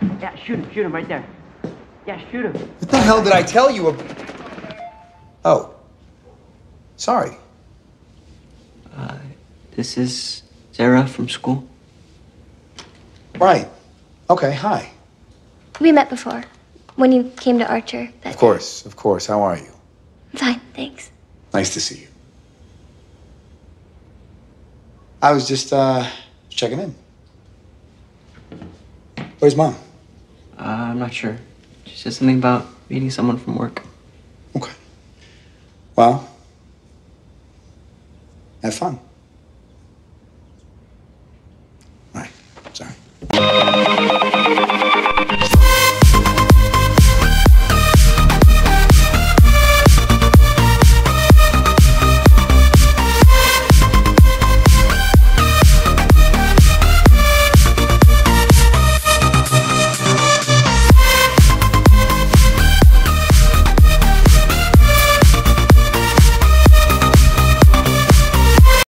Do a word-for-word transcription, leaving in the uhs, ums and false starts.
Yeah, shoot him. Shoot him right there. Yeah, shoot him. What the hell did I tell you about? Oh. Sorry. Uh, this is Sarah from school. Right. Okay, hi. We met before, when you came to Archer. That Of course, of course. How are you? Fine, thanks. Nice to see you. I was just, uh, checking in. Where's Mom? Uh, I'm not sure. She said something about meeting someone from work. Okay. Well, have fun.